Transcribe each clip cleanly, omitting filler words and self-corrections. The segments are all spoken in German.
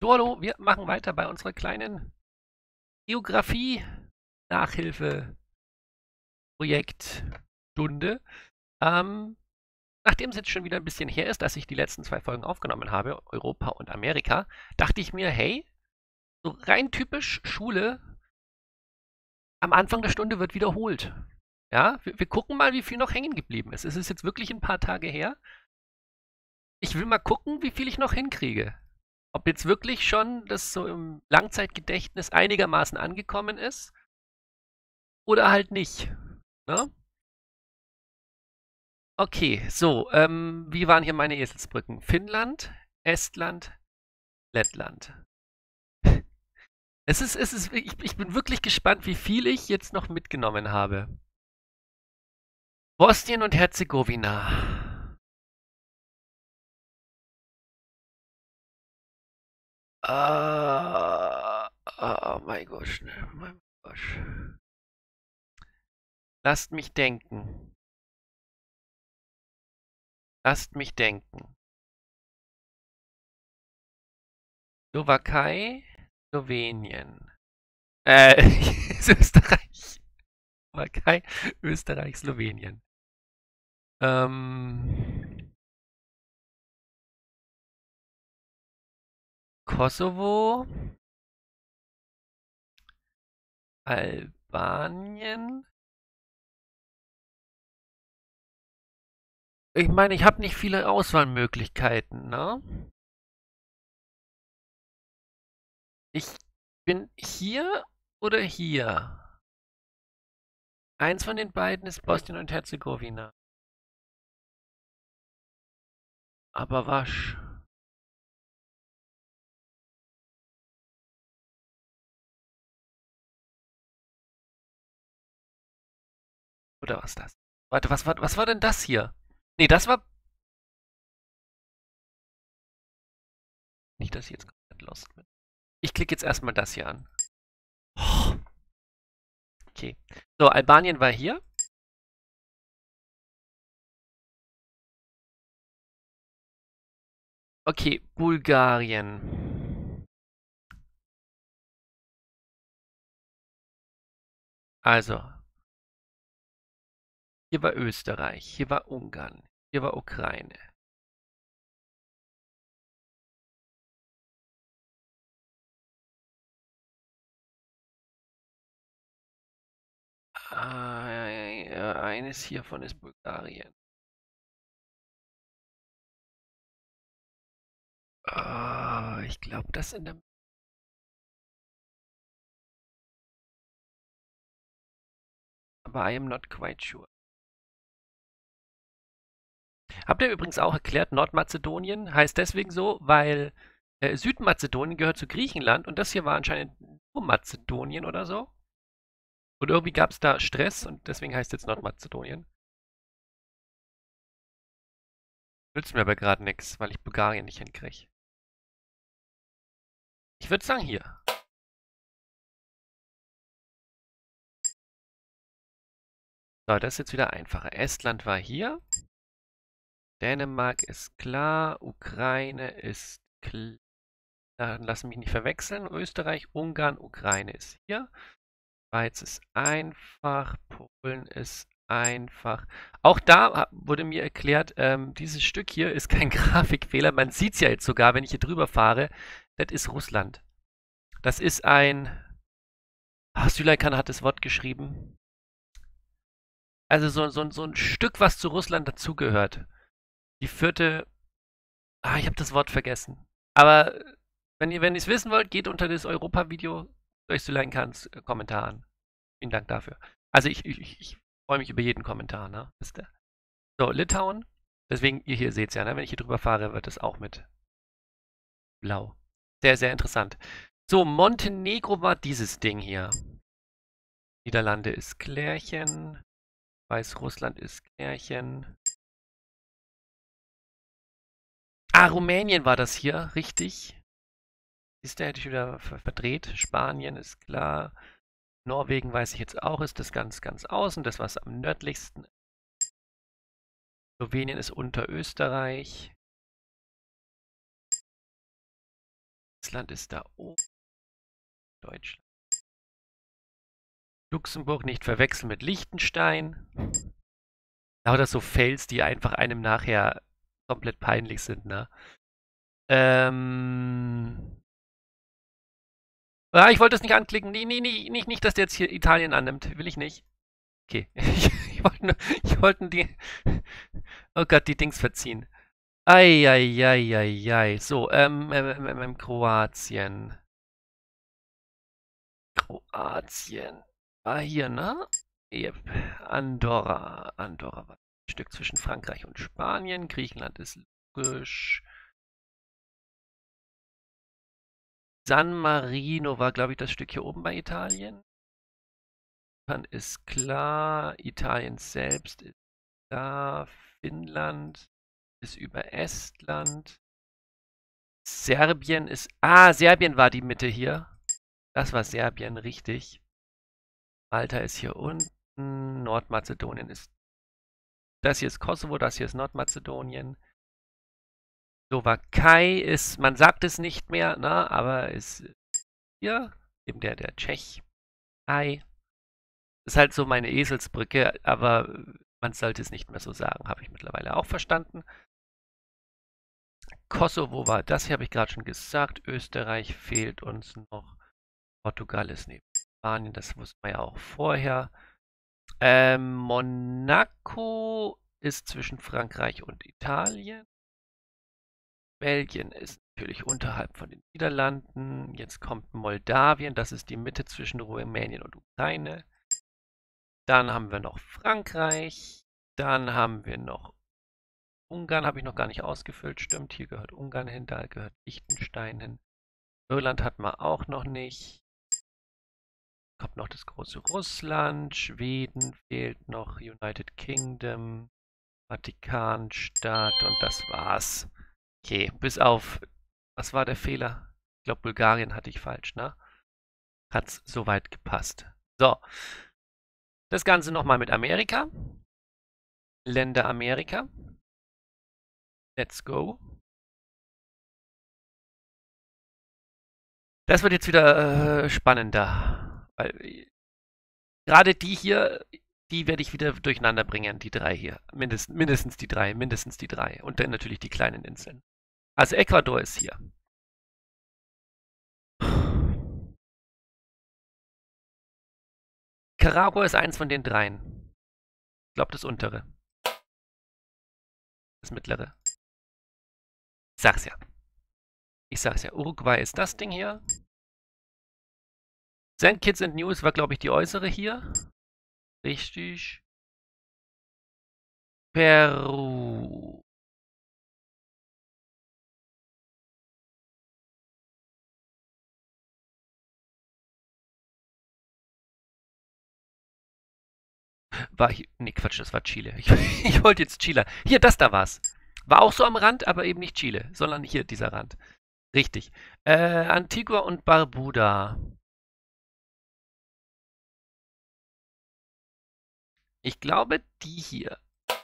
So, hallo, wir machen weiter bei unserer kleinen Geografie-Nachhilfe-Projektstunde. Ähm, Nachdem es jetzt schon wieder ein bisschen her ist, dass ich die letzten 2 Folgen aufgenommen habe, Europa und Amerika, dachte ich mir, hey, so rein typisch Schule, am Anfang der Stunde wird wiederholt. Ja, wir gucken mal, wie viel noch hängen geblieben ist. Es ist jetzt wirklich ein paar Tage her. Ich will mal gucken, wie viel ich noch hinkriege. Ob jetzt wirklich schon das so im Langzeitgedächtnis einigermaßen angekommen ist oder halt nicht. Ne? Okay, so, wie waren hier meine Eselsbrücken? Finnland, Estland, Lettland. Ich bin wirklich gespannt, wie viel ich jetzt noch mitgenommen habe. Bosnien und Herzegowina. Oh mein Gott, mein Gott. Lasst mich denken. Lasst mich denken. Slowakei, Slowenien. Ist Österreich. Slowakei, Österreich, Slowenien. Kosovo, Albanien. Ich meine, ich habe nicht viele Auswahlmöglichkeiten, ne? Ich bin hier oder hier. Eins von den beiden ist Bosnien und Herzegowina. Aber wasch. Oder was ist das? Warte, was war denn das hier? Nee, das war nicht, dass ich jetzt komplett lost bin. Ich klicke jetzt erstmal das hier an. Oh, okay. So, Albanien war hier. Okay, Bulgarien. Also, hier war Österreich, hier war Ungarn, hier war Ukraine. Eines hiervon ist Bulgarien. Ich glaube, das in der... Aber I am not quite sure. Habt ihr übrigens auch erklärt, Nordmazedonien heißt deswegen so, weil Südmazedonien gehört zu Griechenland und das hier war anscheinend nur Mazedonien oder so. Und irgendwie gab es da Stress und deswegen heißt es jetzt Nordmazedonien. Nützt mir aber gerade nichts, weil ich Bulgarien nicht hinkriege. Ich würde sagen hier. So, das ist jetzt wieder einfacher. Estland war hier. Dänemark ist klar. Ukraine ist klar. Lass mich nicht verwechseln. Österreich, Ungarn, Ukraine ist hier. Schweiz ist einfach. Polen ist einfach. Auch da wurde mir erklärt, dieses Stück hier ist kein Grafikfehler. Man sieht es ja jetzt sogar, wenn ich hier drüber fahre. Das ist Russland. Das ist ein... Süleykan hat das Wort geschrieben. Also so ein Stück, was zu Russland dazugehört. Die vierte... ich habe das Wort vergessen. Aber wenn ihr es wissen wollt, geht unter das Europa-Video durch Süleynkans Kommentar an. Vielen Dank dafür. Also ich freue mich über jeden Kommentar, ne? Wisst ihr? So, Litauen. Deswegen, ihr hier seht es ja, ne? Wenn ich hier drüber fahre, wird es auch mit blau. Sehr, sehr interessant. So, Montenegro war dieses Ding hier. Niederlande ist Klärchen. Weißrussland ist Klärchen. Rumänien war das hier, richtig. Siehst du, hätte ich wieder verdreht. Spanien ist klar. Norwegen weiß ich jetzt auch, ist das ganz, ganz außen. Das, was am nördlichsten. Slowenien ist unter Österreich. Island ist da oben. Deutschland. Luxemburg nicht verwechseln mit Liechtenstein. Lauter so Fails, die einfach einem nachher komplett peinlich sind, ne? Ah, ich wollte es nicht anklicken. Nee, nee, nee, nicht, dass der jetzt hier Italien annimmt. Will ich nicht. Okay. Ich wollte die. Oh Gott, die Dings verziehen. Eieieiei. So, Kroatien. Kroatien. War hier, ne? Yep. Andorra war ein Stück zwischen Frankreich und Spanien. Griechenland ist logisch. San Marino war, glaube ich, das Stück hier oben bei Italien. Dann ist klar. Italien selbst ist klar. Finnland ist über Estland. Serbien ist. Ah, Serbien war die Mitte hier. Das war Serbien, richtig. Malta ist hier unten. Nordmazedonien ist. Das hier ist Kosovo, das hier ist Nordmazedonien. Slowakei ist, man sagt es nicht mehr, ne, aber ist hier eben der Tschechei. Ist halt so meine Eselsbrücke, aber man sollte es nicht mehr so sagen, habe ich mittlerweile auch verstanden. Kosovo war das hier, habe ich gerade schon gesagt. Österreich fehlt uns noch. Portugal ist neben Spanien, das wussten wir ja auch vorher. Monaco ist zwischen Frankreich und Italien. Belgien ist natürlich unterhalb von den Niederlanden. Jetzt kommt Moldawien, das ist die Mitte zwischen Rumänien und Ukraine. Dann haben wir noch Frankreich. Dann haben wir noch Ungarn, habe ich noch gar nicht ausgefüllt. Stimmt, hier gehört Ungarn hin, da gehört Liechtenstein hin. Irland hat man auch noch nicht. Kommt noch das große Russland. Schweden fehlt noch. United Kingdom. Vatikanstaat und das war's. Okay, bis auf, was war der Fehler? Ich glaube, Bulgarien hatte ich falsch, ne? Hat's soweit gepasst. So, das Ganze nochmal mit Amerika. Länder Amerika. Let's go. Das wird jetzt wieder spannender. Weil gerade die hier, die werde ich wieder durcheinander bringen, die drei hier. Mindestens die drei, mindestens die drei. Und dann natürlich die kleinen Inseln. Also Ecuador ist hier. Nicaragua ist eins von den dreien. Ich glaube, das untere. Das mittlere. Ich sag's ja. Ich sag's ja. Uruguay ist das Ding hier. St. Kitts and Nevis war, glaube ich, die äußere hier. Richtig. Peru. War hier. Nee, Quatsch, das war Chile. Ich wollte jetzt Chile. Hier, das da war's. War auch so am Rand, aber eben nicht Chile, sondern hier dieser Rand. Richtig. Antigua und Barbuda. Ich glaube, die hier.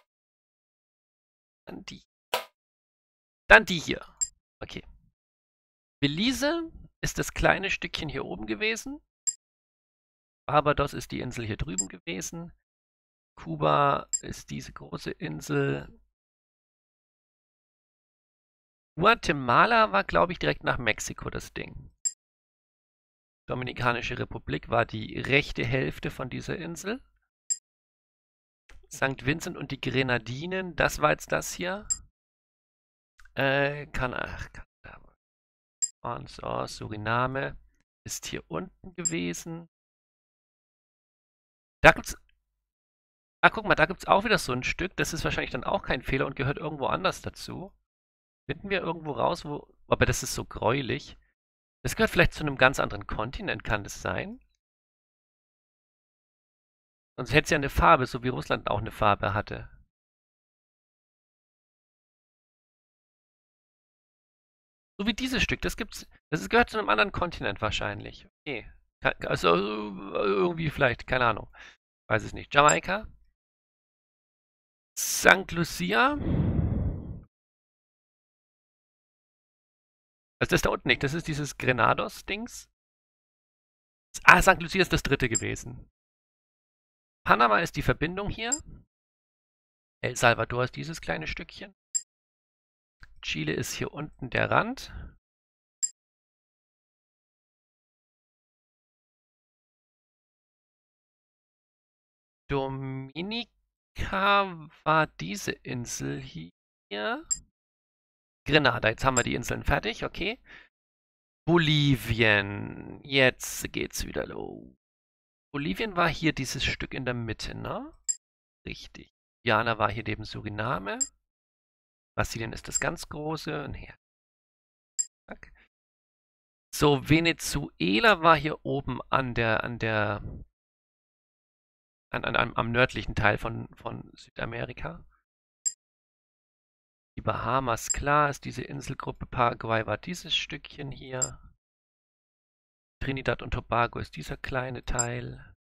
Dann die. Dann die hier. Okay. Belize ist das kleine Stückchen hier oben gewesen. Barbados ist die Insel hier drüben gewesen. Kuba ist diese große Insel. Guatemala war, glaube ich, direkt nach Mexiko das Ding. Dominikanische Republik war die rechte Hälfte von dieser Insel. St. Vincent und die Grenadinen, das war jetzt das hier. Suriname ist hier unten gewesen. Da gibt's. Ah, guck mal, da gibt's auch wieder so ein Stück. Das ist wahrscheinlich dann auch kein Fehler und gehört irgendwo anders dazu. Finden wir irgendwo raus, wo. Aber das ist so gräulich. Das gehört vielleicht zu einem ganz anderen Kontinent, kann das sein? Sonst hätte es ja eine Farbe, so wie Russland auch eine Farbe hatte. So wie dieses Stück, das gehört zu einem anderen Kontinent wahrscheinlich. Okay. Also irgendwie vielleicht, keine Ahnung. Weiß es nicht. Jamaika. St. Lucia. Also das da unten nicht, das ist dieses Grenados-Dings. Ah, St. Lucia ist das dritte gewesen. Panama ist die Verbindung hier. El Salvador ist dieses kleine Stückchen. Chile ist hier unten der Rand. Dominica war diese Insel hier. Grenada, jetzt haben wir die Inseln fertig, okay. Bolivien, jetzt geht's wieder los. Bolivien war hier dieses Stück in der Mitte, ne? Richtig. Guyana war hier neben Suriname. Brasilien ist das ganz große. Nee. So, Venezuela war hier oben am nördlichen Teil von Südamerika. Die Bahamas, klar, ist diese Inselgruppe. Paraguay war dieses Stückchen hier. Trinidad und Tobago ist dieser kleine Teil.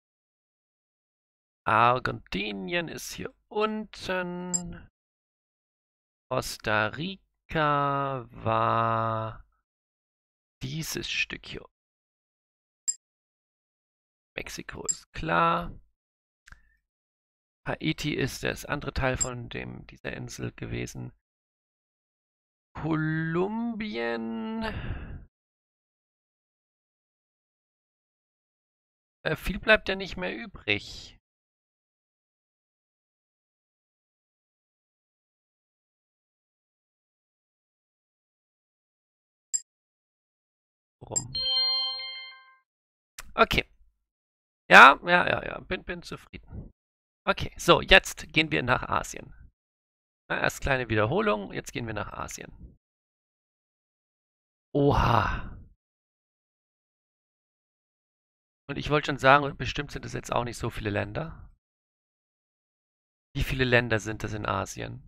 Argentinien ist hier unten. Costa Rica war dieses Stück hier. Mexiko ist klar. Haiti ist das andere Teil von dieser Insel gewesen. Kolumbien. Viel bleibt ja nicht mehr übrig. Warum? Okay. Ja, bin zufrieden. Okay, so, jetzt gehen wir nach Asien. Na, erst kleine Wiederholung, jetzt gehen wir nach Asien. Oha. Und ich wollte schon sagen, bestimmt sind es jetzt auch nicht so viele Länder. Wie viele Länder sind es in Asien?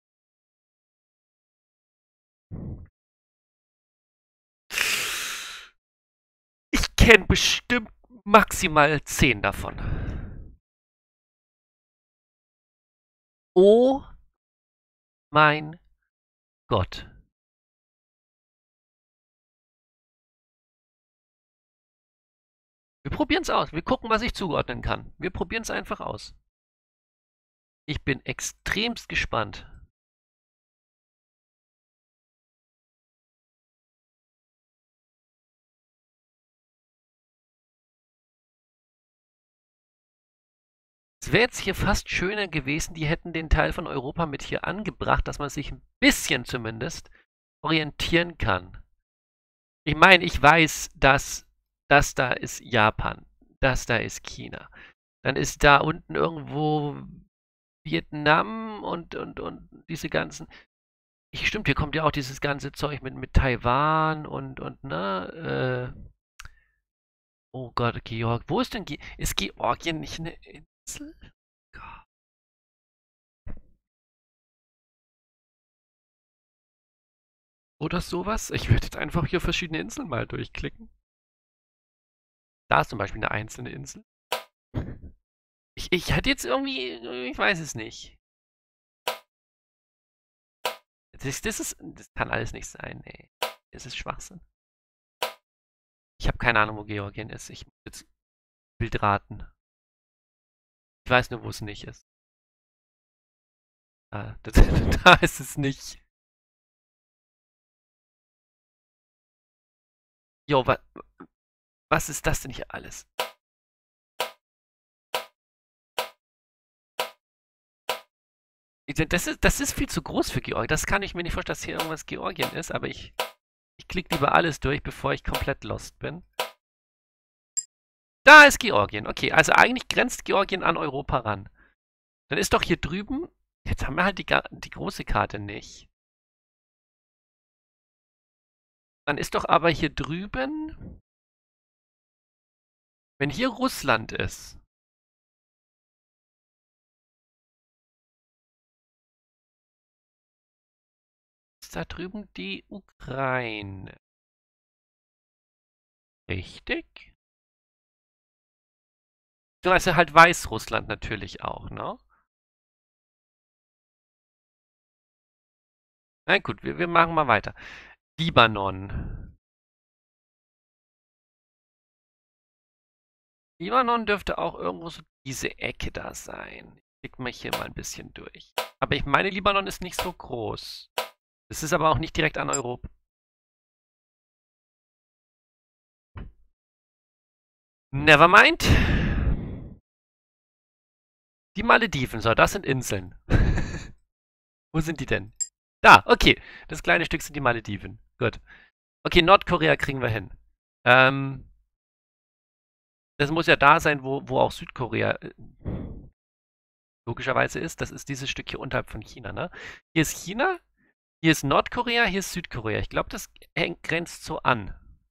Ich kenne bestimmt maximal 10 davon. Oh mein Gott. Wir probieren es aus. Wir gucken, was ich zuordnen kann. Wir probieren es einfach aus. Ich bin extremst gespannt. Es wäre jetzt hier fast schöner gewesen, die hätten den Teil von Europa mit hier angebracht, dass man sich ein bisschen zumindest orientieren kann. Ich meine, ich weiß, dass das da ist Japan, das da ist China. Dann ist da unten irgendwo Vietnam und diese ganzen. Stimmt, hier kommt ja auch dieses ganze Zeug mit Taiwan und ne, oh Gott, Georg. Wo ist denn ist Georgien nicht eine Insel? Gott. Oder sowas? Ich werde jetzt einfach hier verschiedene Inseln mal durchklicken. Da ist zum Beispiel eine einzelne Insel. Ich hatte jetzt irgendwie, ich weiß es nicht. Das kann alles nicht sein, ey. Das ist Schwachsinn. Ich habe keine Ahnung, wo Georgien ist. Ich muss jetzt wild raten. Ich weiß nur, wo es nicht ist. Ah, da ist es nicht. Jo, was ist das denn hier alles? Das ist viel zu groß für Georgien. Das kann ich mir nicht vorstellen, dass hier irgendwas Georgien ist, aber ich klicke lieber alles durch, bevor ich komplett lost bin. Da ist Georgien. Okay, also eigentlich grenzt Georgien an Europa ran. Dann ist doch hier drüben. Jetzt haben wir halt die große Karte nicht. Dann ist doch aber hier drüben. Wenn hier Russland ist. Ist da drüben die Ukraine. Richtig? Also halt Weißrussland natürlich auch, ne? Na gut, wir machen mal weiter. Libanon. Libanon dürfte auch irgendwo so diese Ecke da sein. Ich klicke mich hier mal ein bisschen durch. Aber ich meine, Libanon ist nicht so groß. Es ist aber auch nicht direkt an Europa. Nevermind. Die Malediven, so, das sind Inseln. Wo sind die denn? Da, okay. Das kleine Stück sind die Malediven. Gut. Okay, Nordkorea kriegen wir hin. Das muss ja da sein, wo auch Südkorea logischerweise ist. Das ist dieses Stück hier unterhalb von China, ne? Hier ist China, hier ist Nordkorea, hier ist Südkorea. Ich glaube, das grenzt so an.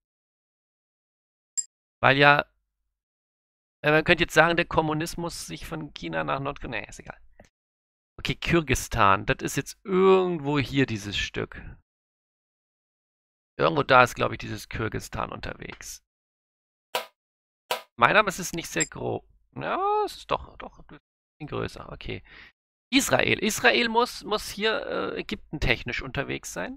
Weil ja, man könnte jetzt sagen, der Kommunismus sich von China nach Nordkorea. Nee, ist egal. Okay, Kirgisistan. Das ist jetzt irgendwo hier dieses Stück. Irgendwo da ist, glaube ich, dieses Kirgisistan unterwegs. Meiner, aber es ist nicht sehr groß. Ja, es ist doch ein bisschen größer. Okay. Israel. Israel muss hier Ägypten technisch unterwegs sein.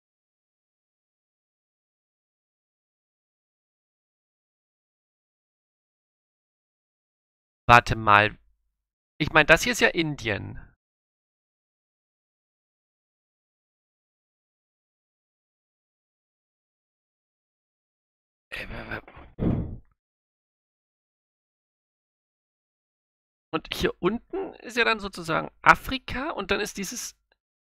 Warte mal. Ich meine, das hier ist ja Indien. Und hier unten ist ja dann sozusagen Afrika und dann ist dieses.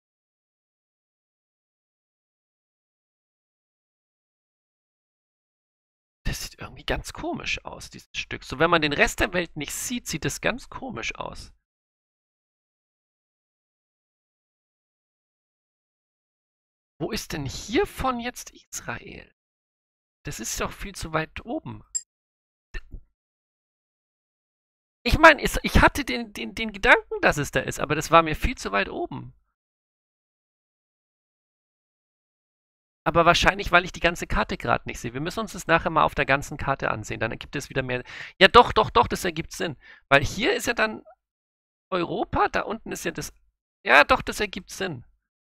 Das sieht irgendwie ganz komisch aus, dieses Stück. So, wenn man den Rest der Welt nicht sieht, sieht es ganz komisch aus. Wo ist denn hiervon jetzt Israel? Das ist doch viel zu weit oben. Ich meine, ich hatte den Gedanken, dass es da ist, aber das war mir viel zu weit oben. Aber wahrscheinlich, weil ich die ganze Karte gerade nicht sehe. Wir müssen uns das nachher mal auf der ganzen Karte ansehen. Dann ergibt es wieder mehr. Ja, doch, doch, doch, das ergibt Sinn. Weil hier ist ja dann Europa, da unten ist ja das. Ja, doch, das ergibt Sinn.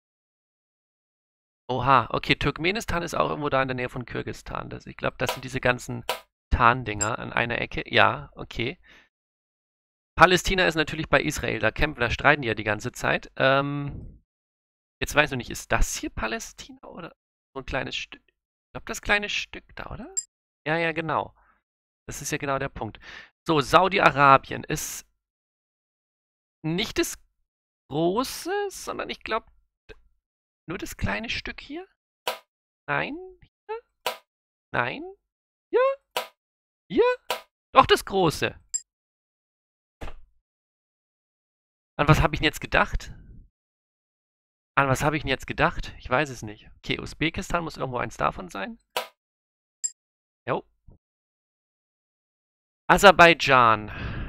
Oha, okay, Turkmenistan ist auch irgendwo da in der Nähe von Kirgisistan. Ich glaube, das sind diese ganzen Tarndinger an einer Ecke. Ja, okay. Palästina ist natürlich bei Israel. Da streiten die ja die ganze Zeit. Jetzt weiß ich nicht, ist das hier Palästina oder so ein kleines Stück? Ich glaube, das kleine Stück da, oder? Ja, ja, genau. Das ist ja genau der Punkt. So, Saudi-Arabien ist nicht das große, sondern ich glaube nur das kleine Stück hier. Nein, hier? Nein, hier? Hier? Doch das große. An was habe ich denn jetzt gedacht? An was habe ich denn jetzt gedacht? Ich weiß es nicht. Okay, Usbekistan muss irgendwo eins davon sein. Jo. Aserbaidschan.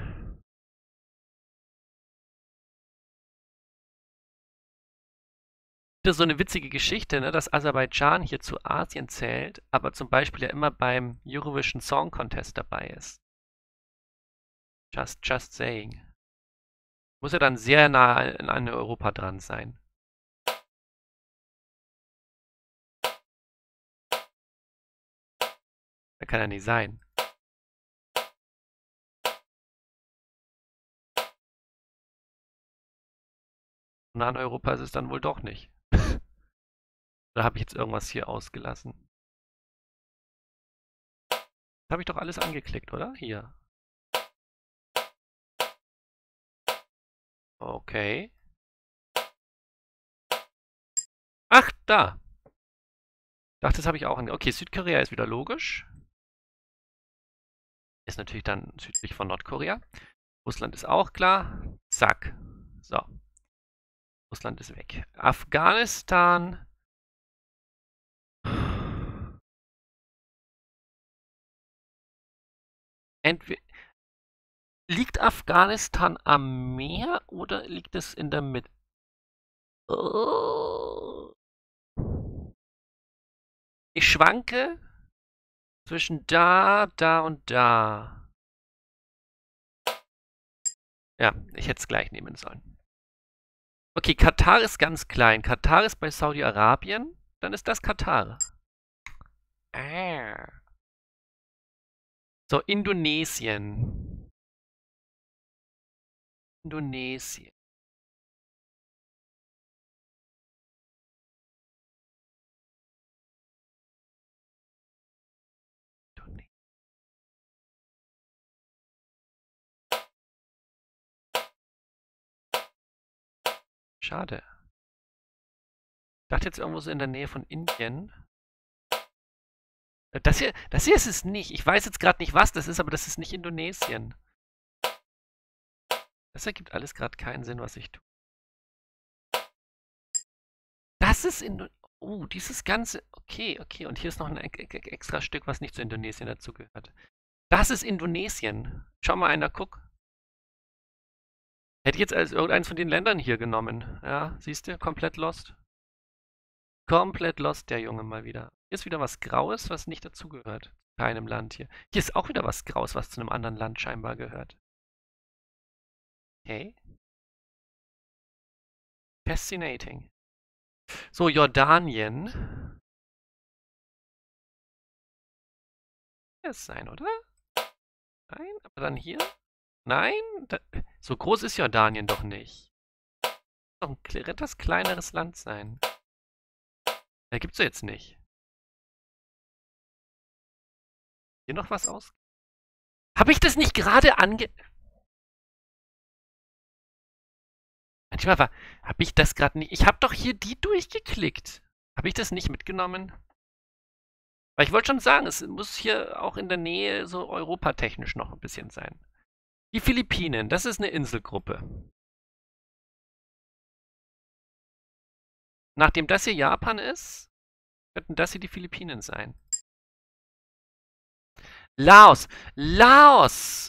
Das ist so eine witzige Geschichte, ne, dass Aserbaidschan hier zu Asien zählt, aber zum Beispiel ja immer beim Eurovision Song Contest dabei ist. Just saying. Muss ja dann sehr nah an Europa dran sein. Das kann ja nicht sein. Nah an Europa ist es dann wohl doch nicht. Oder habe ich jetzt irgendwas hier ausgelassen? Das habe ich doch alles angeklickt, oder? Hier. Okay. Ach, da. Ich dachte, das habe ich auch angeklickt. Okay, Südkorea ist wieder logisch. Ist natürlich dann südlich von Nordkorea. Russland ist auch klar. Zack. So. Russland ist weg. Afghanistan. Entweder liegt Afghanistan am Meer oder liegt es in der Mitte? Oh. Ich schwanke zwischen da, da und da. Ja, ich hätte es gleich nehmen sollen. Okay, Katar ist ganz klein. Katar ist bei Saudi-Arabien. dann ist das Katar. Ah. So, Indonesien. Indonesien. Schade. Ich dachte jetzt irgendwo so in der Nähe von Indien. Das hier ist es nicht. Ich weiß jetzt gerade nicht, was das ist, aber das ist nicht Indonesien. Das ergibt alles gerade keinen Sinn, was ich tue. Das ist Oh, dieses ganze... Okay, okay. Und hier ist noch ein extra Stück, was nicht zu Indonesien dazugehört. Das ist Indonesien. Schau mal einer, guck. Hätte ich jetzt als irgendeins von den Ländern hier genommen. Ja, siehst du? Komplett lost. Komplett lost, der Junge mal wieder. Hier ist wieder was Graues, was nicht dazugehört. Keinem Land hier. Hier ist auch wieder was Graues, was zu einem anderen Land scheinbar gehört. Okay. Fascinating. So, Jordanien. Hier ist sein, oder? Nein, aber dann hier? Nein? So groß ist Jordanien doch nicht. Doch ein etwas kleineres Land sein. Da gibt's ja jetzt nicht. Hier noch was aus? Habe ich das nicht gerade Manchmal habe ich das gerade nicht... Ich habe doch hier die durchgeklickt. Habe ich das nicht mitgenommen? Weil ich wollte schon sagen, es muss hier auch in der Nähe so europatechnisch noch ein bisschen sein. Die Philippinen, das ist eine Inselgruppe. Nachdem das hier Japan ist, könnten das hier die Philippinen sein. Laos. Laos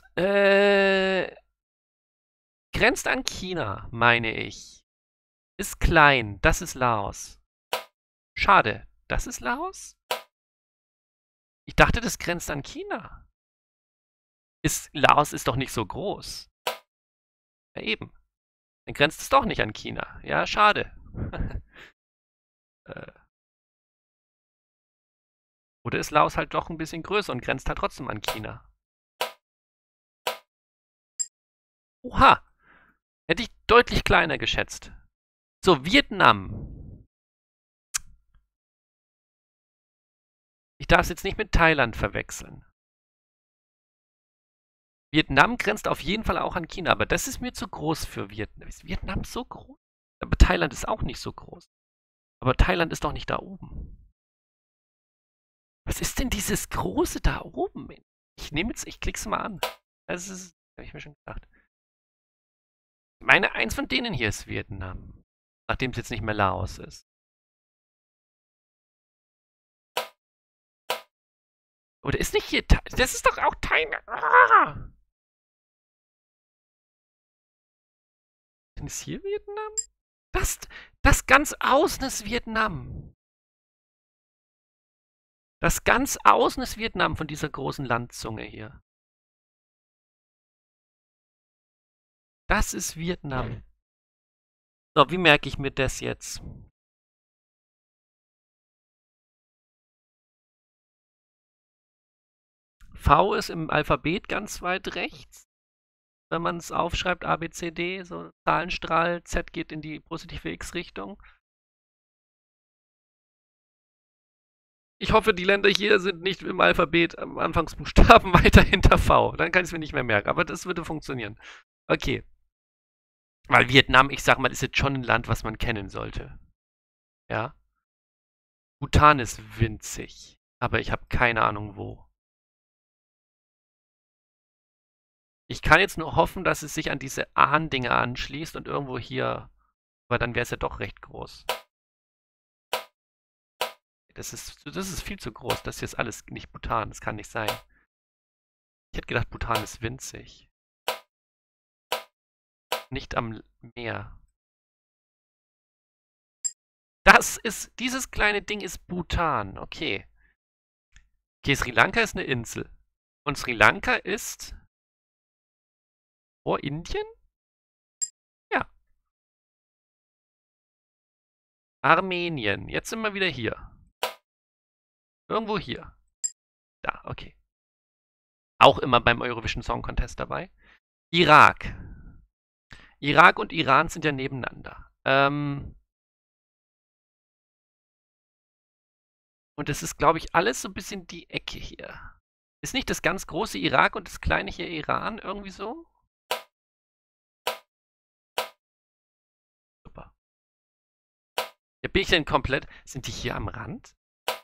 grenzt an China, meine ich. Ist klein. Das ist Laos. Schade. Das ist Laos? Ich dachte, das grenzt an China. Laos ist doch nicht so groß. Ja, eben. Dann grenzt es doch nicht an China. Ja, schade. Oder ist Laos halt doch ein bisschen größer und grenzt halt trotzdem an China? Oha! Hätte ich deutlich kleiner geschätzt. So, Vietnam. Ich darf es jetzt nicht mit Thailand verwechseln. Vietnam grenzt auf jeden Fall auch an China, aber das ist mir zu groß für Vietnam. Ist Vietnam so groß? Aber Thailand ist auch nicht so groß. Aber Thailand ist doch nicht da oben. Was ist denn dieses Große da oben? Ich klick's mal an. Das ist, habe ich mir schon gedacht. Ich meine, eins von denen hier ist Vietnam. Nachdem es jetzt nicht mehr Laos ist. Oder ist nicht hier... Das ist doch auch Thailand. Ah! Ist hier Vietnam? Das ganz außen ist Vietnam. Das ganz außen ist Vietnam von dieser großen Landzunge hier. Das ist Vietnam. So, wie merke ich mir das jetzt? V ist im Alphabet ganz weit rechts. Wenn man es aufschreibt, A, B, C, D, so Zahlenstrahl, Z geht in die positive X-Richtung. Ich hoffe, die Länder hier sind nicht im Alphabet am Anfangsbuchstaben weiter hinter V. Dann kann ich es mir nicht mehr merken, aber das würde funktionieren. Okay. Weil Vietnam, ich sag mal, ist jetzt schon ein Land, was man kennen sollte. Ja. Bhutan ist winzig, aber ich habe keine Ahnung wo. Ich kann jetzt nur hoffen, dass es sich an diese Ahn-Dinger anschließt und irgendwo hier, aber dann wäre es ja doch recht groß. Das ist viel zu groß. Das hier ist alles nicht Bhutan. Das kann nicht sein. Ich hätte gedacht, Bhutan ist winzig. Nicht am Meer. Dieses kleine Ding ist Bhutan. Okay. Okay, Sri Lanka ist eine Insel. Und Sri Lanka ist vor Indien? Ja. Armenien. Jetzt sind wir wieder hier. Irgendwo hier. Da, okay. Auch immer beim Eurovision Song Contest dabei. Irak. Irak und Iran sind ja nebeneinander. Und es ist, glaube ich, alles so ein bisschen die Ecke hier. Ist nicht das ganz große Irak und das kleine hier Iran irgendwie so? Super. Ja, bin ich denn komplett... Sind die hier am Rand?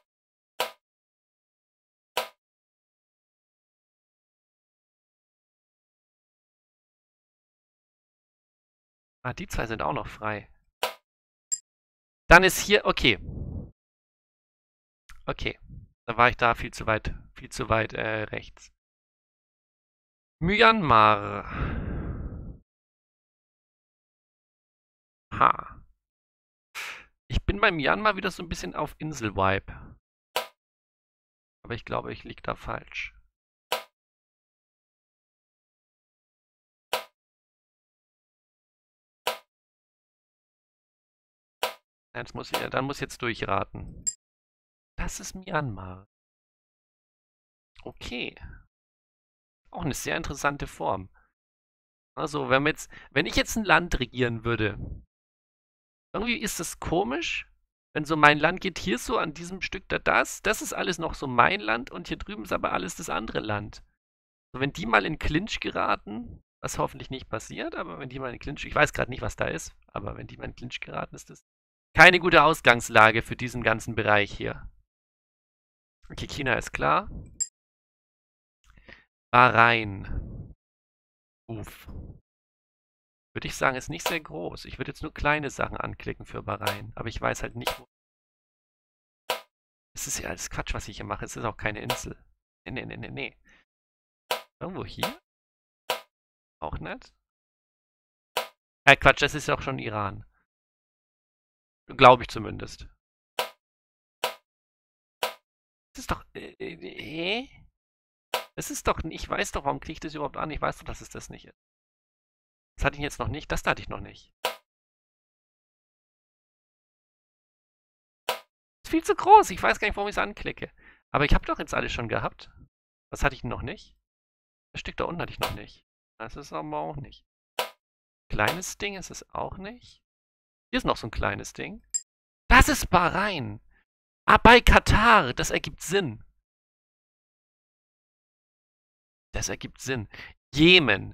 Ah, die zwei sind auch noch frei. Dann ist hier... Okay. Okay. Dann war ich da viel zu weit rechts. Myanmar. Ha. Ich bin bei Myanmar wieder so ein bisschen auf Insel-Vibe. Aber ich glaube, ich liege da falsch. Dann muss ich jetzt durchraten. Das ist Myanmar. Okay. Auch eine sehr interessante Form. Also, wenn ich jetzt ein Land regieren würde, irgendwie ist das komisch, wenn so mein Land geht hier so an diesem Stück da das ist alles noch so mein Land und hier drüben ist aber alles das andere Land. So, wenn die mal in Clinch geraten, was hoffentlich nicht passiert, aber wenn die mal in Clinch, ich weiß gerade nicht, was da ist, aber wenn die mal in Clinch geraten, ist das keine gute Ausgangslage für diesen ganzen Bereich hier. Okay, China ist klar. Bahrain. Uff. Würde ich sagen, ist nicht sehr groß. Ich würde jetzt nur kleine Sachen anklicken für Bahrain. Aber ich weiß halt nicht, wo. Es ist ja alles Quatsch, was ich hier mache. Es ist auch keine Insel. Nee. Irgendwo hier? Auch nicht. Quatsch, das ist ja auch schon Iran. Glaube ich zumindest. Das ist doch. Das ist doch. Ich weiß doch, warum kriege ich das überhaupt an? Ich weiß doch, dass es das nicht ist. Das hatte ich jetzt noch nicht. Das hatte ich noch nicht. Ist viel zu groß. Ich weiß gar nicht, warum ich es anklicke. Aber ich habe doch jetzt alles schon gehabt. Was hatte ich noch nicht? Das Stück da unten hatte ich noch nicht. Das ist aber auch nicht. Kleines Ding ist es auch nicht. Hier ist noch so ein kleines Ding. Das ist Bahrain. Ah, bei Katar. Das ergibt Sinn. Das ergibt Sinn. Jemen.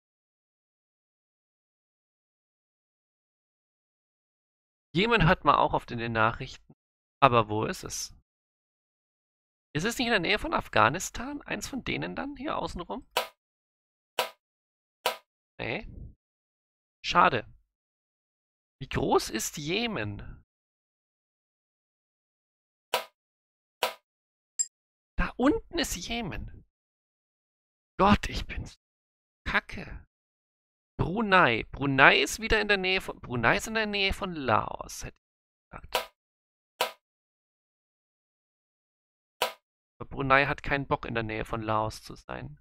Jemen hört man auch oft in den Nachrichten. Aber wo ist es? Ist es nicht in der Nähe von Afghanistan? Eins von denen dann hier außenrum? Nee. Schade. Wie groß ist Jemen? Da unten ist Jemen. Gott, ich bin kacke. Brunei. Brunei ist wieder in der Nähe von. Brunei ist in der Nähe von Laos, hätte ich gesagt. Aber Brunei hat keinen Bock, in der Nähe von Laos zu sein.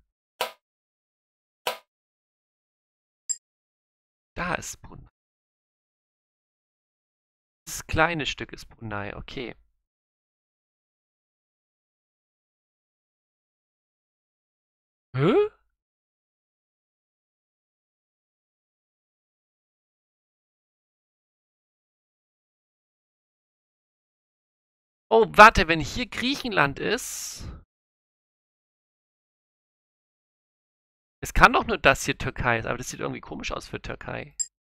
Da ist Brunei. Dieses kleine Stück ist Brunei, okay. Hä? Oh, warte, wenn hier Griechenland ist. Es kann doch nur das hier Türkei ist, aber das sieht irgendwie komisch aus für Türkei.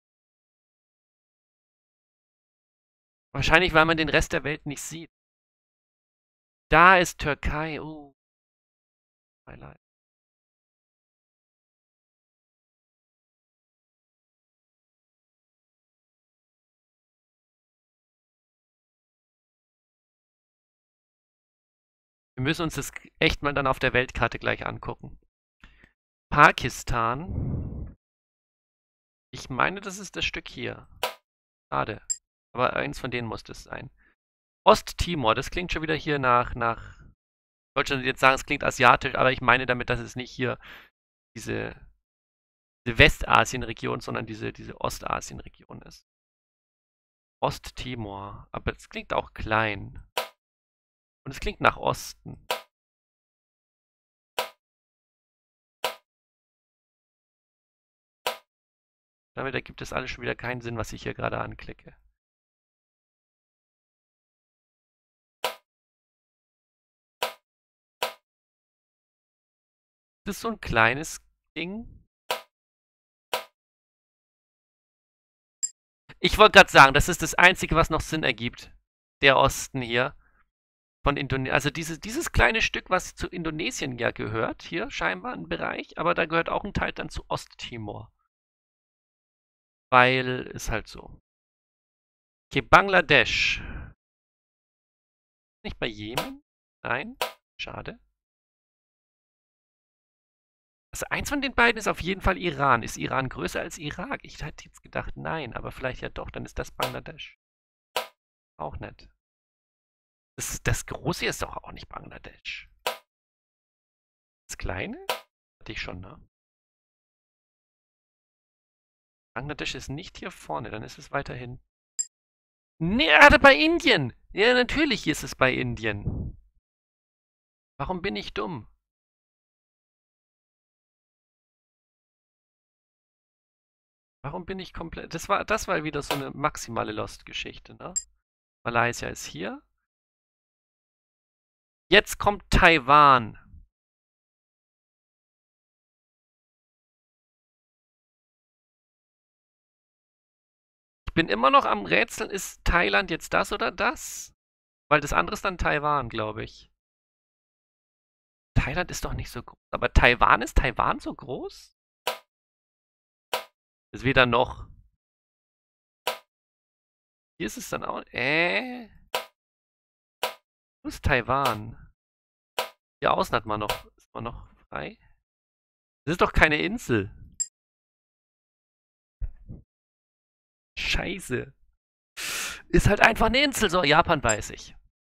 Wahrscheinlich, weil man den Rest der Welt nicht sieht. Da ist Türkei. Oh. Beileid. Wir müssen uns das echt mal dann auf der Weltkarte gleich angucken. Pakistan. Ich meine, das ist das Stück hier. Schade. Aber eins von denen muss das sein. Osttimor, das klingt schon wieder hier nach. Ich wollte schon jetzt sagen, es klingt asiatisch, aber ich meine damit, dass es nicht hier diese Westasien-Region, sondern diese Ostasien-Region ist. Osttimor. Aber es klingt auch klein. Und es klingt nach Osten. Damit ergibt es alles schon wieder keinen Sinn, was ich hier gerade anklicke. Das ist so ein kleines Ding. Ich wollte gerade sagen, das ist das Einzige, was noch Sinn ergibt. Der Osten hier. Von Indonesien. Also dieses kleine Stück, was zu Indonesien ja gehört, hier scheinbar ein Bereich, aber da gehört auch ein Teil dann zu Osttimor. Weil ist halt so. Okay, Bangladesch. Nicht bei Jemen? Nein? Schade. Also eins von den beiden ist auf jeden Fall Iran. Ist Iran größer als Irak? Ich hätte jetzt gedacht, nein, aber vielleicht ja doch, dann ist das Bangladesch. Auch nett. Das Große hier ist doch auch nicht Bangladesch. Das Kleine? Hatte ich schon, ne? Bangladesch ist nicht hier vorne, dann ist es weiterhin. Nee, bei Indien! Ja, natürlich ist es bei Indien. Warum bin ich dumm? Warum bin ich komplett. Das war wieder so eine maximale Lost-Geschichte, ne? Malaysia ist hier. Jetzt kommt Taiwan. Ich bin immer noch am Rätseln, ist Thailand jetzt das oder das? Weil das andere ist dann Taiwan, glaube ich. Thailand ist doch nicht so groß. Aber Taiwan, ist Taiwan so groß? Ist weder noch. Hier ist es dann auch. Wo ist Taiwan? Hier außen hat man noch. Ist man noch frei? Das ist doch keine Insel. Scheiße. Ist halt einfach eine Insel. So, Japan weiß ich.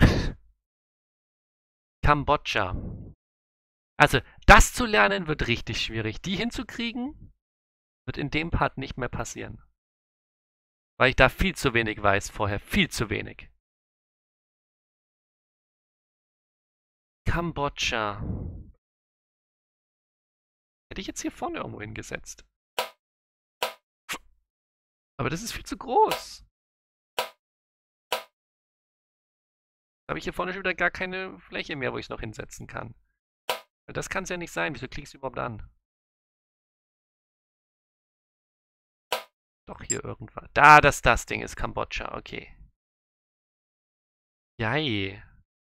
Kambodscha. Also, das zu lernen wird richtig schwierig. Die hinzukriegen, wird in dem Part nicht mehr passieren. Weil ich da viel zu wenig weiß vorher. Viel zu wenig. Kambodscha. Hätte ich jetzt hier vorne irgendwo hingesetzt. Aber das ist viel zu groß. Da habe ich hier vorne schon wieder gar keine Fläche mehr, wo ich es noch hinsetzen kann. Das kann es ja nicht sein. Wieso klickst du überhaupt an? Doch hier irgendwas. Da, das Ding ist Kambodscha. Okay. Jai.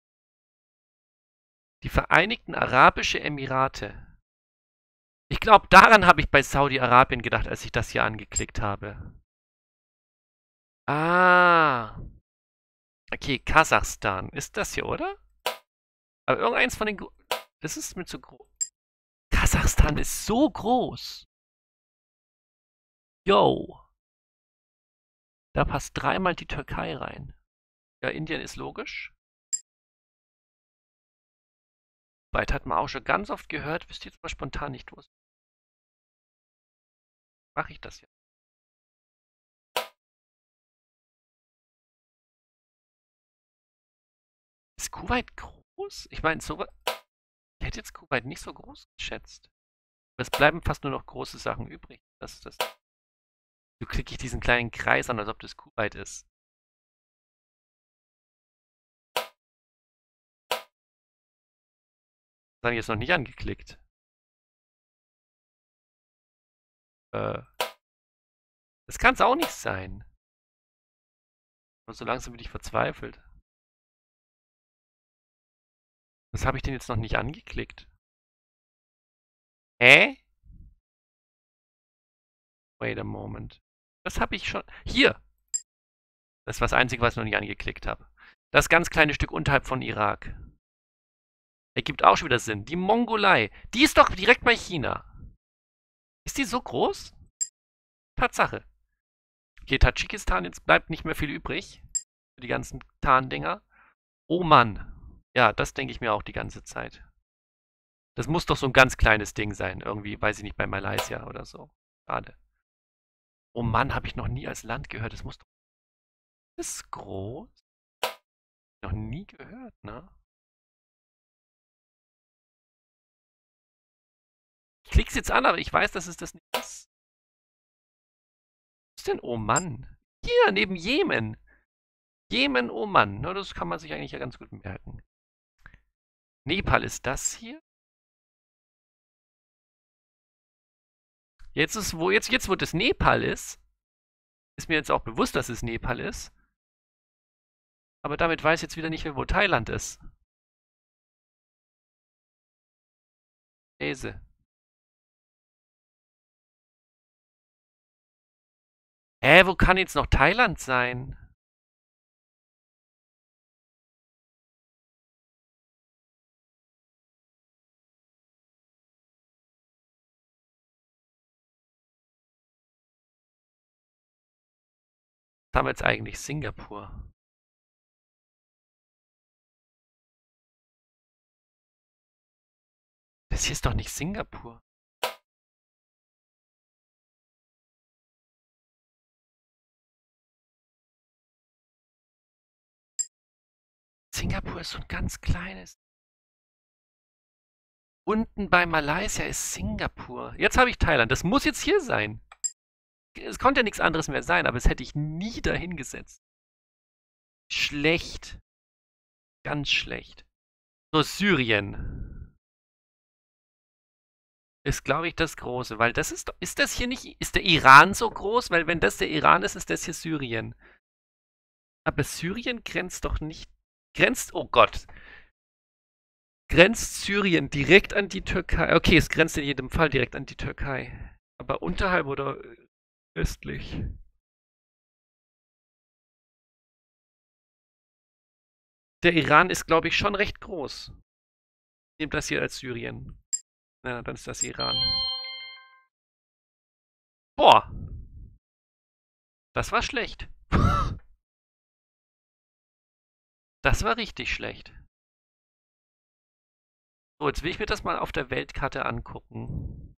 Die Vereinigten Arabischen Emirate. Ich glaube, daran habe ich bei Saudi-Arabien gedacht, als ich das hier angeklickt habe. Ah. Okay, Kasachstan. Ist das hier, oder? Aber irgendeins von den... Das ist mir zu groß. Kasachstan ist so groß. Yo. Da passt dreimal die Türkei rein. Ja, Indien ist logisch. Weit hat man auch schon ganz oft gehört, wisst ihr jetzt mal spontan nicht, wo es. Mache ich das jetzt? Ist Kuwait groß? Ich meine, so. Ich hätte jetzt Kuwait nicht so groß geschätzt. Es bleiben fast nur noch große Sachen übrig. So klicke ich diesen kleinen Kreis an, als ob das Kuwait ist. Das habe ich jetzt noch nicht angeklickt. Das kann es auch nicht sein. Aber so langsam bin ich verzweifelt. Was habe ich denn jetzt noch nicht angeklickt? Hä? Wait a moment. Das habe ich schon. Hier! Das ist das Einzige, was ich noch nicht angeklickt habe. Das ganz kleine Stück unterhalb von Irak. Ergibt auch schon wieder Sinn. Die Mongolei. Die ist doch direkt bei China. Ist die so groß? Tatsache. Okay, Tadschikistan, jetzt bleibt nicht mehr viel übrig. Für die ganzen Tarndinger. Oh Mann. Ja, das denke ich mir auch die ganze Zeit. Das muss doch so ein ganz kleines Ding sein. Irgendwie, weiß ich nicht, bei Malaysia oder so. Schade. Oh Mann, habe ich noch nie als Land gehört. Das muss doch. ist groß. Noch nie gehört, ne? Ich klick's jetzt an, aber ich weiß, dass es das nicht ist. Was ist denn Oman? Hier, neben Jemen. Jemen, Oman. Na, das kann man sich eigentlich ja ganz gut merken. Nepal ist das hier. Jetzt ist, wo das Nepal ist mir jetzt auch bewusst, dass es Nepal ist. Aber damit weiß ich jetzt wieder nicht mehr, wo Thailand ist. Käse. Wo kann jetzt noch Thailand sein? Was haben wir jetzt eigentlich? Singapur. Das hier ist doch nicht Singapur. Singapur ist so ein ganz kleines. Unten bei Malaysia ist Singapur. Jetzt habe ich Thailand. Das muss jetzt hier sein. Es konnte ja nichts anderes mehr sein, aber das hätte ich nie dahin gesetzt. Schlecht. Ganz schlecht. So, Syrien ist, glaube ich, das Große, weil das ist das hier nicht, ist der Iran so groß? Weil wenn das der Iran ist, ist das hier Syrien. Aber Syrien grenzt doch nicht, oh Gott, grenzt Syrien direkt an die Türkei? Okay, es grenzt in jedem Fall direkt an die Türkei. Aber unterhalb oder östlich? Der Iran ist, glaube ich, schon recht groß. Nehmt das hier als Syrien. Na, dann ist das Iran. Boah, das war schlecht. Das war richtig schlecht. So, jetzt will ich mir das mal auf der Weltkarte angucken.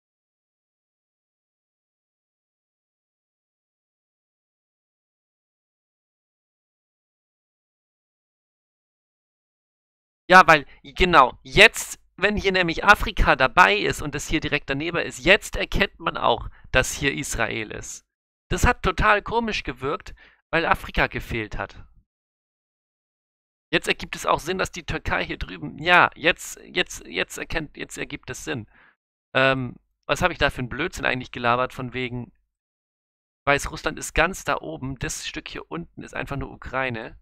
Ja, weil, genau, jetzt, wenn hier nämlich Afrika dabei ist und das hier direkt daneben ist, jetzt erkennt man auch, dass hier Israel ist. Das hat total komisch gewirkt, weil Afrika gefehlt hat. Jetzt ergibt es auch Sinn, dass die Türkei hier drüben, ja, jetzt ergibt es Sinn. Was habe ich da für einen Blödsinn eigentlich gelabert, von wegen, Weißrussland ist ganz da oben, das Stück hier unten ist einfach nur Ukraine.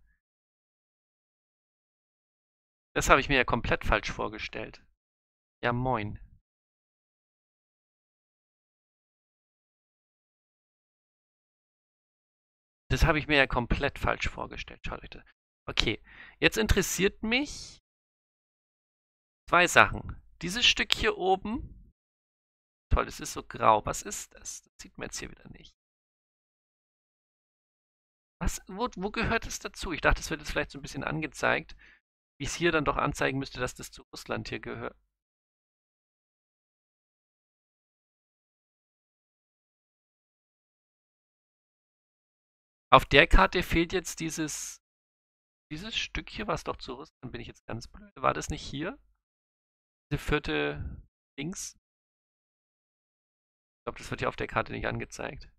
Das habe ich mir ja komplett falsch vorgestellt. Ja, moin. Das habe ich mir ja komplett falsch vorgestellt. Schaut euch das. Okay, jetzt interessiert mich zwei Sachen. Dieses Stück hier oben. Toll, das ist so grau. Was ist das? Das sieht man jetzt hier wieder nicht. Wo gehört es dazu? Ich dachte, es wird jetzt vielleicht so ein bisschen angezeigt, wie es hier dann doch anzeigen müsste, dass das zu Russland hier gehört. Auf der Karte fehlt jetzt dieses Stück hier, was doch zu Russland, bin ich jetzt ganz blöd. War das nicht hier? Diese vierte links? Ich glaube, das wird hier auf der Karte nicht angezeigt.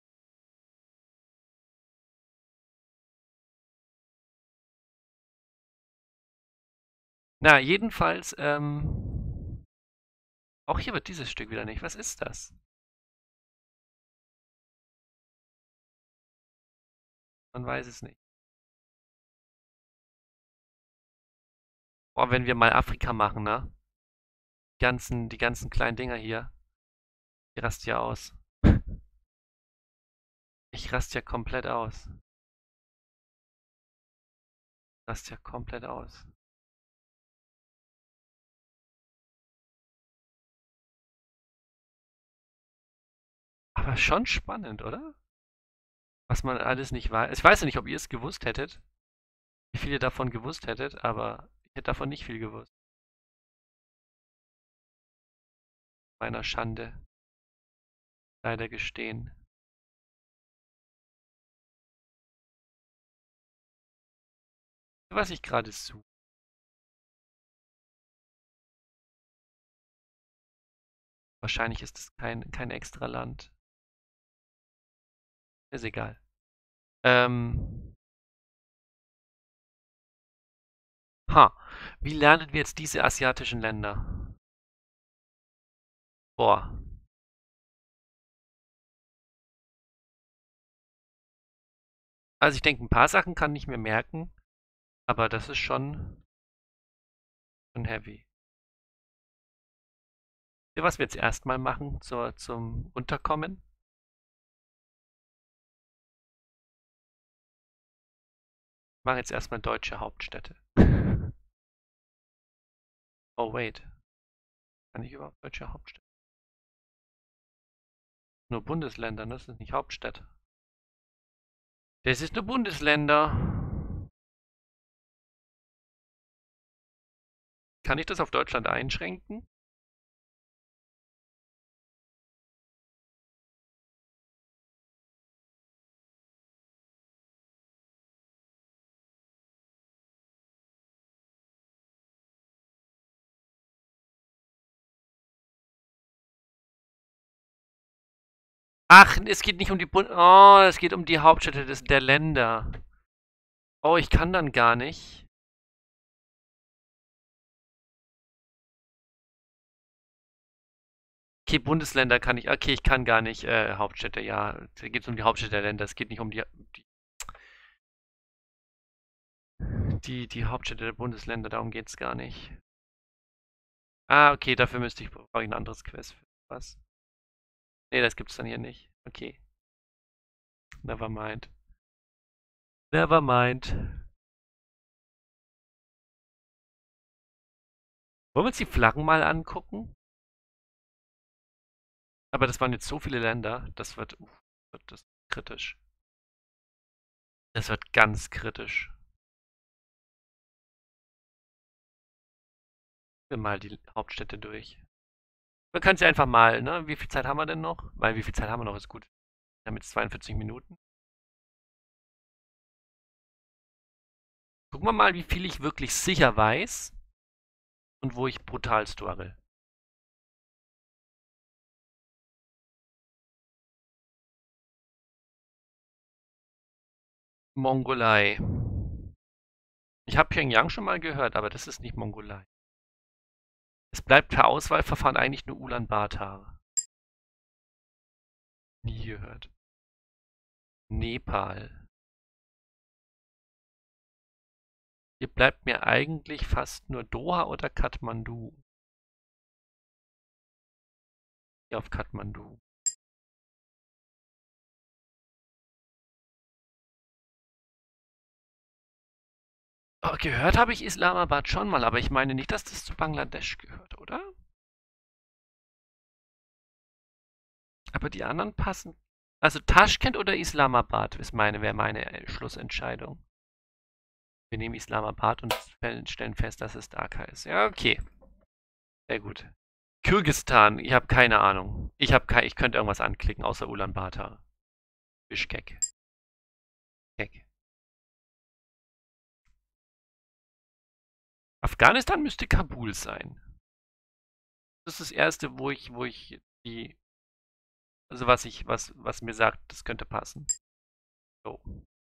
Na, jedenfalls, auch hier wird dieses Stück wieder nicht. Was ist das? Man weiß es nicht. Boah, wenn wir mal Afrika machen, ne? Die ganzen kleinen Dinger hier. Ich raste ja aus. Ich raste ja komplett aus. Raste ja komplett aus. Aber schon spannend, oder? Was man alles nicht weiß. Ich weiß ja nicht, ob ihr es gewusst hättet. Wie viel ihr davon gewusst hättet, aber ich hätte davon nicht viel gewusst. Meiner Schande. Leider gestehen. Was ich gerade suche. Wahrscheinlich ist es kein extra Land. Ist egal. Ha. Wie lernen wir jetzt diese asiatischen Länder? Boah. Also ich denke, ein paar Sachen kann ich mir merken, aber das ist schon heavy. Was wir jetzt erstmal machen zum Unterkommen? Ich mache jetzt erstmal deutsche Hauptstädte. Oh wait. Kann ich überhaupt deutsche Hauptstädte? Nur Bundesländer, ne? Das sind nicht Hauptstädte. Das ist nur Bundesländer. Kann ich das auf Deutschland einschränken? Ach, es geht nicht um die Oh, es geht um die Hauptstädte der Länder. Oh, ich kann dann gar nicht. Okay, Bundesländer kann ich. Okay, ich kann gar nicht. Hauptstädte, ja. Da geht es um die Hauptstädte der Länder. Es geht nicht um die Hauptstädte der Bundesländer. Darum geht es gar nicht. Ah, okay, dafür brauche ich ein anderes Quiz. Was? Nee, das gibt's dann hier nicht. Okay. Never mind. Never mind. Wollen wir uns die Flaggen mal angucken? Aber das waren jetzt so viele Länder. Wird das kritisch. Das wird ganz kritisch. Wir mal die Hauptstädte durch. Wir können sie einfach mal, ne? Wie viel Zeit haben wir denn noch? Weil wie viel Zeit haben wir noch? Ist gut. Wir haben jetzt 42 Minuten. Gucken wir mal, wie viel ich wirklich sicher weiß und wo ich brutal struggle. Mongolei. Ich habe Pyongyang schon mal gehört, aber das ist nicht Mongolei. Es bleibt per Auswahlverfahren eigentlich nur Ulaanbaatar. Nie gehört. Nepal. Hier bleibt mir eigentlich fast nur Doha oder Kathmandu. Hier auf Kathmandu. Oh, gehört habe ich Islamabad schon mal, aber ich meine nicht, dass das zu Bangladesch gehört, oder? Aber die anderen passen. Also Taschkent oder Islamabad wäre meine Schlussentscheidung. Wir nehmen Islamabad und stellen fest, dass es Dhaka ist. Ja, okay. Sehr gut. Kirgisistan, ich habe keine Ahnung. Ich könnte irgendwas anklicken, außer Ulaanbaatar. Bishkek. Kek. Afghanistan müsste Kabul sein. Das ist das erste, wo ich die, also was mir sagt, das könnte passen. So.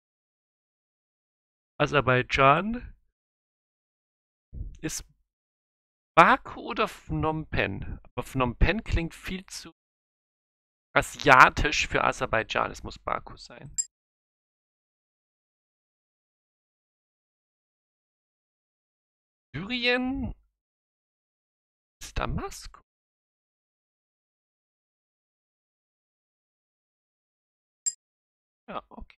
Aserbaidschan ist Baku oder Phnom Penh? Aber Phnom Penh klingt viel zu asiatisch für Aserbaidschan. Es muss Baku sein. Syrien ist Damaskus. Ja, okay.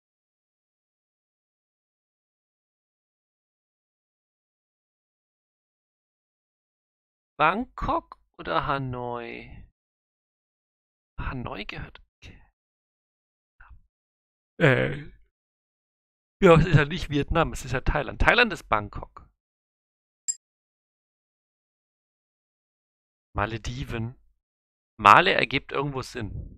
Bangkok oder Hanoi? Hanoi gehört. Äh. Ja, es ist ja nicht Vietnam, es ist ja Thailand. Thailand ist Bangkok. Malediven. Male ergibt irgendwo Sinn.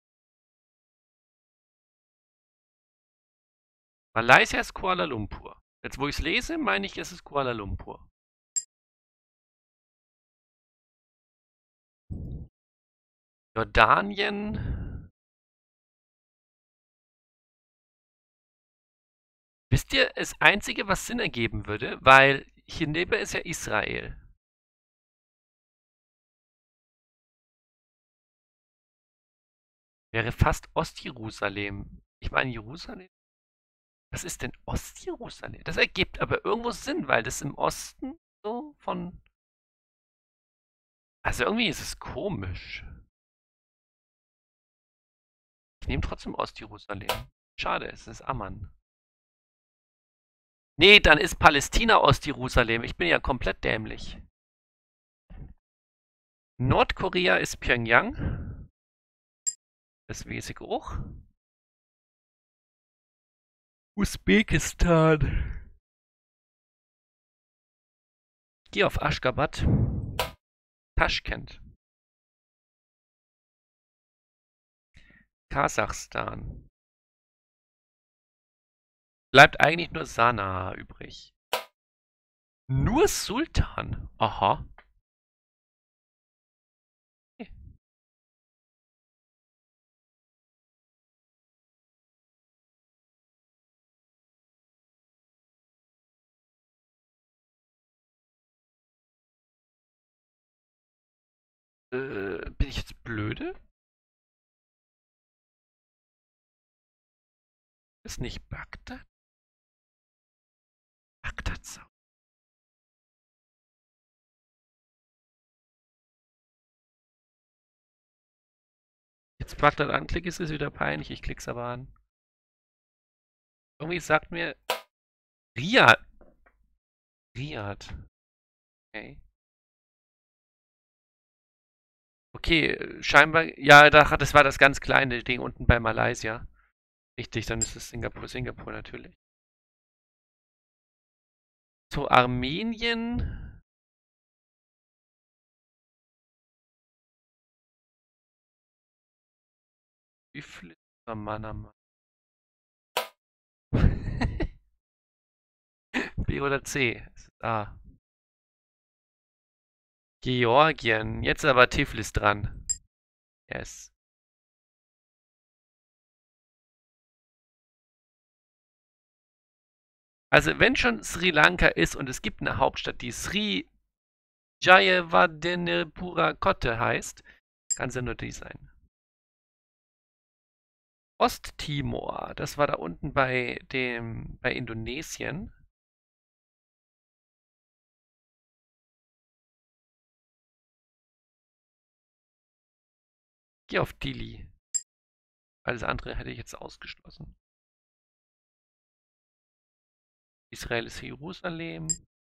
Malaysia ist Kuala Lumpur. Jetzt, wo ich es lese, meine ich, es ist Kuala Lumpur. Jordanien. Wisst ihr, das Einzige, was Sinn ergeben würde, weil hier neben ist ja Israel. Wäre fast Ostjerusalem. Ich meine, Jerusalem? Was ist denn Ostjerusalem? Das ergibt aber irgendwo Sinn, weil das im Osten so von. Also irgendwie ist es komisch. Ich nehme trotzdem Ostjerusalem. Schade, es ist Amman. Nee, dann ist Palästina Ostjerusalem. Ich bin ja komplett dämlich. Nordkorea ist Pyongyang. Das weiß ich auch. Usbekistan. Geh auf Aschgabat. Taschkent. Kasachstan. Bleibt eigentlich nur Sanaa übrig. Nur Sultan? Aha. Bin ich jetzt blöde? Ist nicht Bagdad? Bagdad Sau. Jetzt Bagdad anklicke, ist es wieder peinlich. Ich klick's aber an. Irgendwie sagt mir Riyadh. Riyadh. Okay. Okay, scheinbar. Ja, das war das ganz kleine Ding unten bei Malaysia. Richtig, dann ist es Singapur. Singapur natürlich. So, Armenien. Wie viel ist Manama? B oder C? Es ist A. Georgien. Jetzt aber Tiflis dran. Yes. Also wenn schon Sri Lanka ist und es gibt eine Hauptstadt, die Sri Jayewardenepura Kotte heißt, kann es ja nur die sein. Osttimor, das war da unten bei Indonesien. Geh auf Dili. Alles andere hätte ich jetzt ausgeschlossen. Israel ist Jerusalem.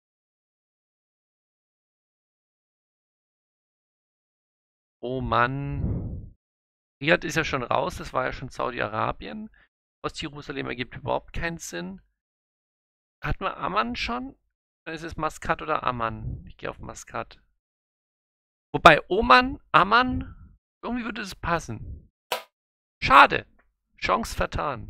Oh Mann. Riyadh ist ja schon raus, das war ja schon Saudi-Arabien. Ostjerusalem ergibt überhaupt keinen Sinn. Hat man Amman schon? Dann ist es Maskat oder Amman. Ich gehe auf Maskat. Wobei Oman, Amman, irgendwie würde es passen. Schade. Chance vertan.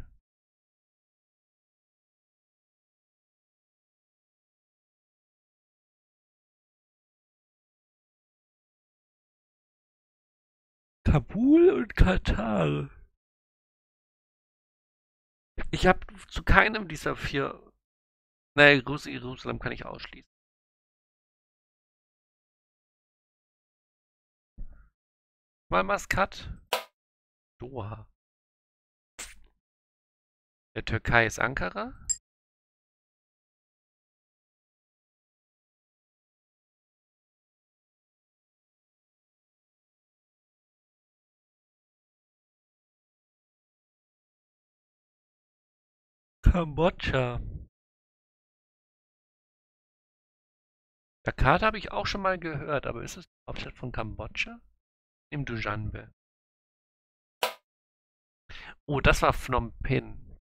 Kabul und Katar. Ich habe zu keinem dieser vier. Naja, Jerusalem kann ich ausschließen. Mal Maskat. Doha. Der Türkei ist Ankara. Kambodscha. Jakarta habe ich auch schon mal gehört, aber ist es die Hauptstadt von Kambodscha? Im Duschanbe. Oh, das war Phnom Penh.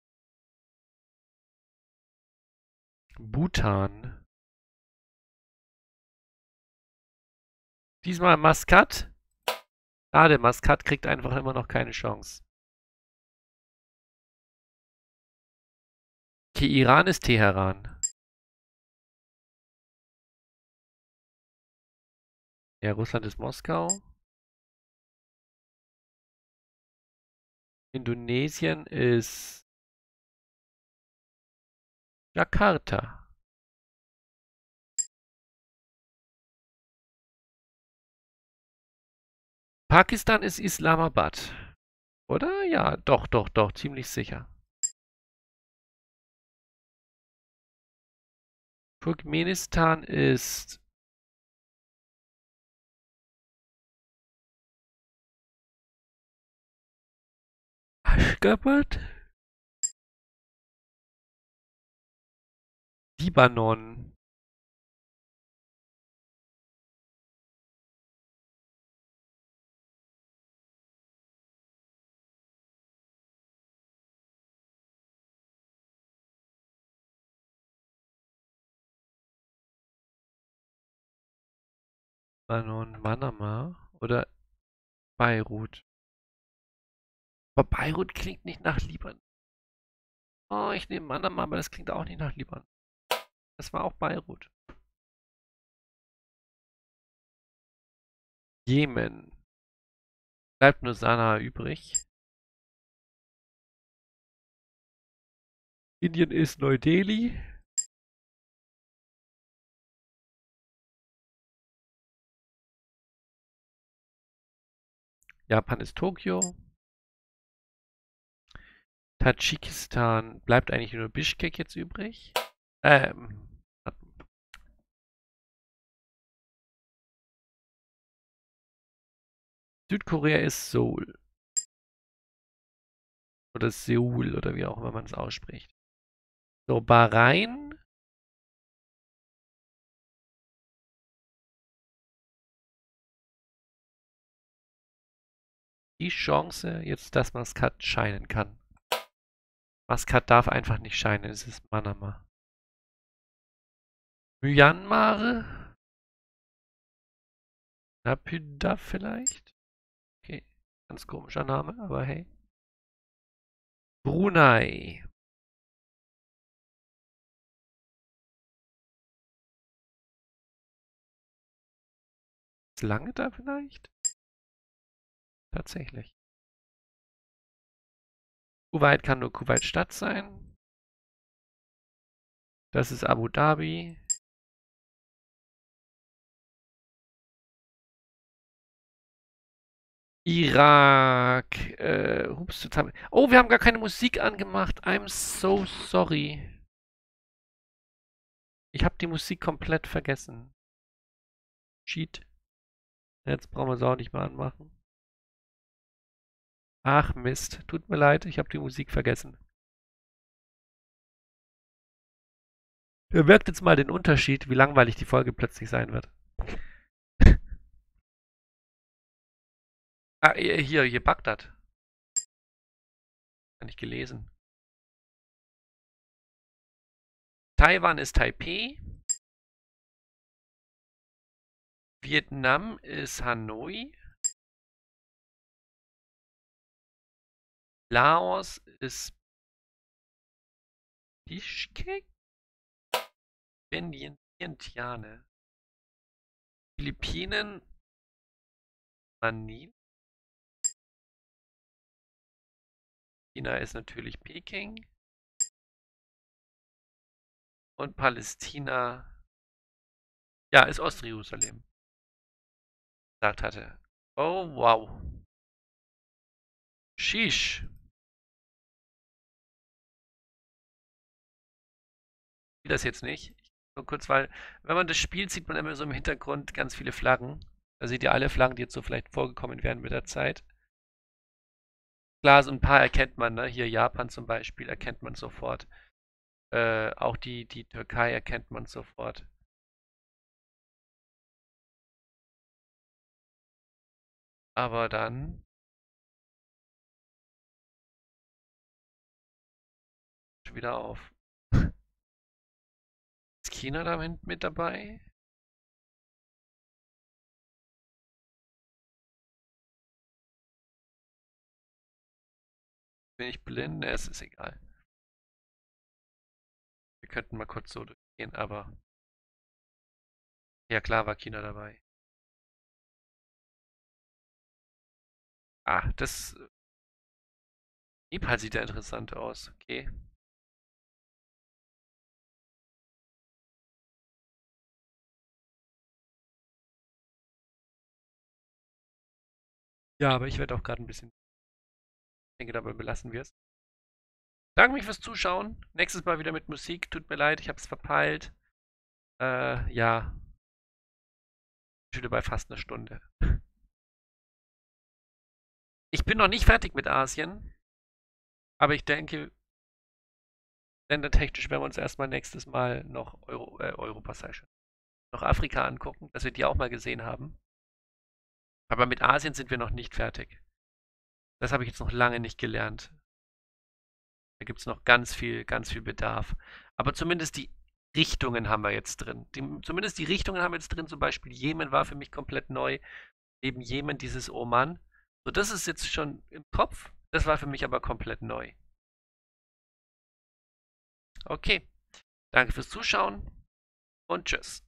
Bhutan. Diesmal Maskat. Schade, Maskat kriegt einfach immer noch keine Chance. Okay, Iran ist Teheran. Ja, Russland ist Moskau. Indonesien ist Jakarta. Pakistan ist Islamabad. Oder? Ja, doch, doch, doch, ziemlich sicher. Turkmenistan ist Aşgabat. Libanon. Libanon, Manama oder Beirut. Aber Beirut klingt nicht nach Libanon. Oh, ich nehme Manama, aber das klingt auch nicht nach Libanon. Das war auch Beirut. Jemen. Bleibt nur Sanaa übrig. Indien ist Neu-Delhi. Japan ist Tokio. Tadschikistan. Bleibt eigentlich nur Bischkek jetzt übrig. Ähm. Südkorea ist Seoul. Oder Seoul oder wie auch immer man es ausspricht. So, Bahrain. Die Chance, jetzt, dass Maskat scheinen kann. Maskat darf einfach nicht scheinen, es ist Manama. Myanmar? Naypyidaw vielleicht? Okay, ganz komischer Name, aber hey. Brunei. Ist lange da vielleicht? Tatsächlich. Kuwait kann nur Kuwait Stadt sein. Das ist Abu Dhabi. Irak. Hups, total. Oh, wir haben gar keine Musik angemacht. I'm so sorry. Ich habe die Musik komplett vergessen. Cheat. Jetzt brauchen wir es auch nicht mehr anmachen. Ach Mist. Tut mir leid, ich habe die Musik vergessen. Ihr merkt jetzt mal den Unterschied, wie langweilig die Folge plötzlich sein wird. Ah, hier Bagdad. Habe ich gelesen. Taiwan ist Taipei. Vietnam ist Hanoi. Laos ist Bischkek. Vientiane. Philippinen Manila. China ist natürlich Peking. Und Palästina, ja, ist Ostjerusalem. Gesagt hatte. Oh, wow. Sheesh. Ich will das jetzt nicht. Nur kurz, weil, wenn man das spielt, sieht man immer so im Hintergrund ganz viele Flaggen. Da seht ihr alle Flaggen, die jetzt so vielleicht vorgekommen wären mit der Zeit. Klar, so ein paar erkennt man, ne? Hier Japan zum Beispiel erkennt man sofort. Auch die Türkei erkennt man sofort. Aber dann schon wieder auf. Ist China da mit dabei? Bin ich blind? Ne, es ist egal. Wir könnten mal kurz so durchgehen, aber ja klar war China dabei. Ah, das Nepal sieht ja interessant aus. Okay. Ja, aber ich werde auch gerade ein bisschen. Ich denke, dabei belassen wir es. Danke mich fürs Zuschauen. Nächstes Mal wieder mit Musik. Tut mir leid, ich habe es verpeilt. Ja, schon wieder bei fast einer Stunde. Ich bin noch nicht fertig mit Asien, aber ich denke, ländertechnisch werden wir uns erstmal nächstes Mal noch Europa, sei schon, noch Afrika angucken, dass wir die auch mal gesehen haben. Aber mit Asien sind wir noch nicht fertig. Das habe ich jetzt noch lange nicht gelernt. Da gibt es noch ganz viel Bedarf. Aber zumindest die Richtungen haben wir jetzt drin. Zumindest die Richtungen haben wir jetzt drin. Zum Beispiel Jemen war für mich komplett neu. Neben Jemen dieses Oman. So, das ist jetzt schon im Kopf. Das war für mich aber komplett neu. Okay, danke fürs Zuschauen und tschüss.